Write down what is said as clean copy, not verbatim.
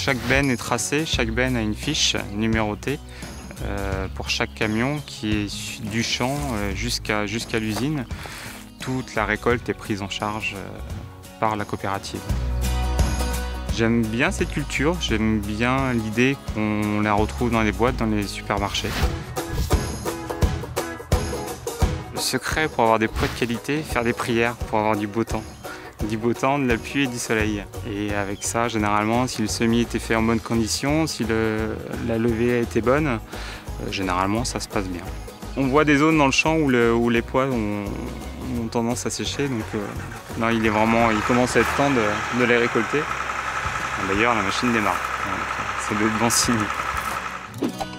chaque benne est tracée, chaque benne a une fiche numérotée pour chaque camion qui est du champ jusqu'à l'usine. Toute la récolte est prise en charge par la coopérative. J'aime bien cette culture, j'aime bien l'idée qu'on la retrouve dans les boîtes, dans les supermarchés. Le secret pour avoir des pois de qualité, faire des prières pour avoir du beau temps. Du beau temps, de la pluie et du soleil. Et avec ça, généralement, si le semis était fait en bonne condition, si la levée a été bonne, généralement ça se passe bien. On voit des zones dans le champ où les pois ont tendance à sécher, donc non, il commence à être temps de les récolter. D'ailleurs, la machine démarre, donc ça doit être bon signe.